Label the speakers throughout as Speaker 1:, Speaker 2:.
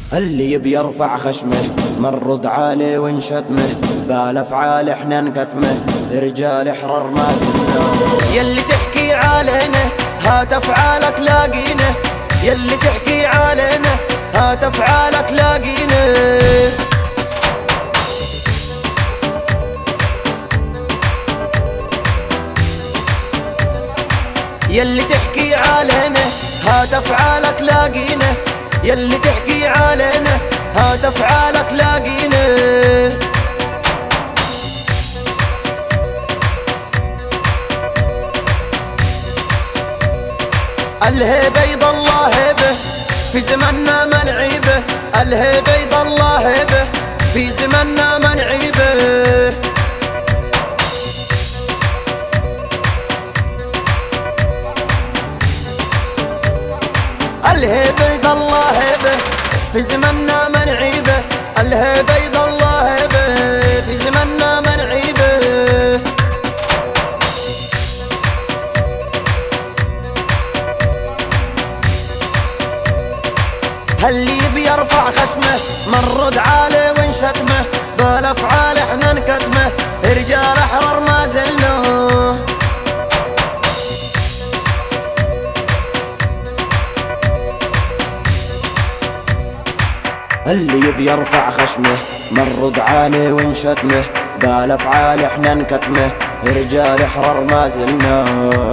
Speaker 1: اللي يبي يرفع خشمه منرد عليه ونشتمه، بالافعال احنا نكتمه، رجال احرار ما زلنا. يلي تحكي علينا هات افعالك لاقينا، يلي تحكي علينا هات افعالك لاقينا. يلي تحكي علينا هات افعالك لاقينا، يلي تحكي علينا هات افعالك لاقينا. الهيبة يضل هيبة في زمننا ما نعيبه، الهيبة يضل هيبة في زمننا ما نعيبه. الهيبة يضل هيبة في زمننا ما نعيبه، الهيبة يضل هيبة في زمننا ما نعيبه. اللي يبي يرفع خشمه منرد عليه ونشتمه، بالافعال احنا نكتمه، رجال احرار ما زلنا. اللي يبي يرفع خشمه منرد عليه ونشتمه، بالافعال احنا نكتمه، رجال احرار ما زلنا.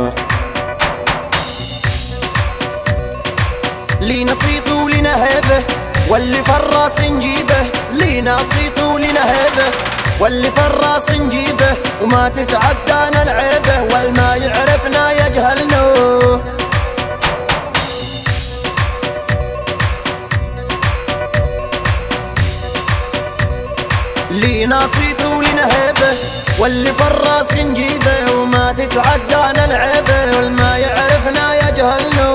Speaker 1: لينا صيت ولينا هيبة واللي فراس نجيبه، لينا صيت ولينا هيبة واللي فراس نجيبه، وما تتعدانا العيبة والما يعرفنا يجهلنا. لينا صيت ولينا هيبة واللي فراس نجيبه، وما تتعدانا العيبة والما يعرفنا يجهلنا.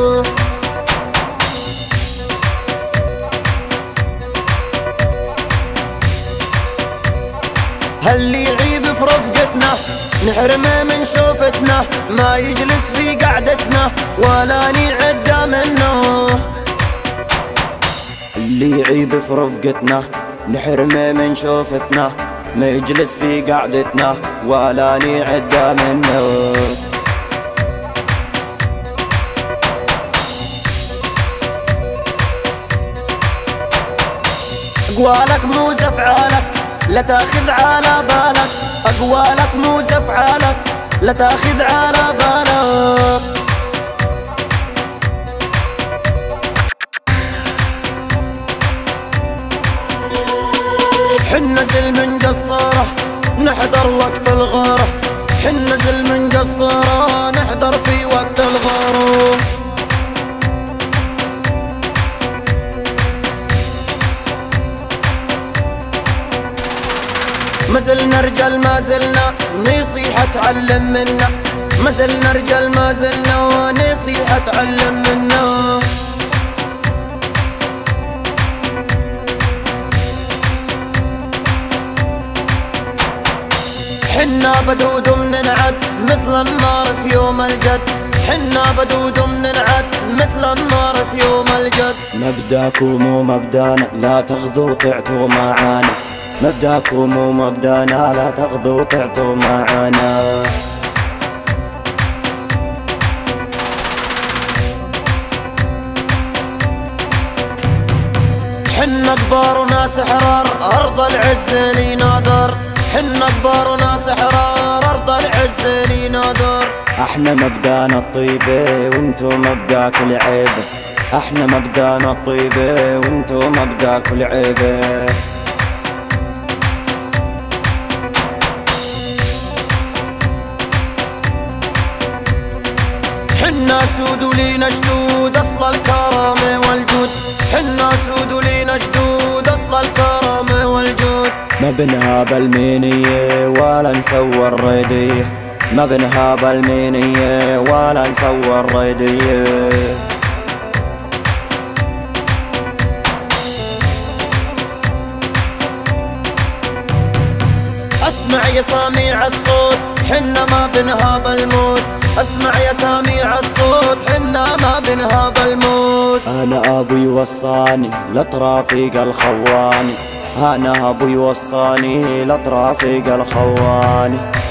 Speaker 1: اللي يعيب في رفقتنا نحرمه من شوفتنا، ما يجلس في قعدتنا ولا نعدى منه. اللي يعيب في رفقتنا نحرمه من شوفتنا، ما يجلس في قعدتنا ولا نعدى منه. اقوالك مو زفعالك لا تاخذ على بالك، اقوالك مو زفعالك لا تاخذ على بالك. حنا زل من قصارة نحضر وقت الغارة، حنا زل من قصارة نحضر في وقت الغارة. ما زلنا رجال ما زلنا نصيحة تعلم منا، ما زلنا رجال ما زلنا نصيحة تعلم منا. حنا بدود مننعد مثل النار في يوم الجد، حنا بدود مننعد مثل النار في يوم الجد. مبداكم ومبدانا لا تغدوا تعتوا معانا، مبداكم ومبدانا لا تغدوا تعتوا معانا. حنا كبار وناس احرار ارض العز لي نادر، حنا كبار وناس احرار ارض العز لي نادر. احنا مبدانا الطيبة وانتو مبداكوا العيبة، احنا مبدانا الطيبة وانتو مبداكوا العيبة. حنا سود ولينا جدود اصل الكرامة والجود، حنا سود ولينا جدود اصل الكرامة والجود. ما بنهاب المينية ولا نسوى الريدية، ما بنهاب المينية ولا نسوى الريدية. اسمع يا سامع الصوت حنا ما بنهاب الموت. اسمع يا سامع الصوت حنا ما بنهاب الموت.
Speaker 2: انا ابوي وصاني لطرافق الخواني، انا ابوي وصاني لطرافق الخواني.